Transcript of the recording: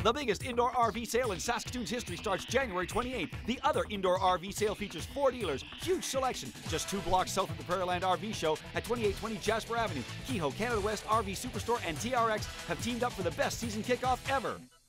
The biggest indoor RV sale in Saskatoon's history starts January 28th. The other indoor RV sale features 4 dealers, huge selection, just 2 blocks south of the Prairieland RV Show at 2820 Jasper Avenue. Kehoe, Canada West RV Superstore, and TRX have teamed up for the best season kickoff ever.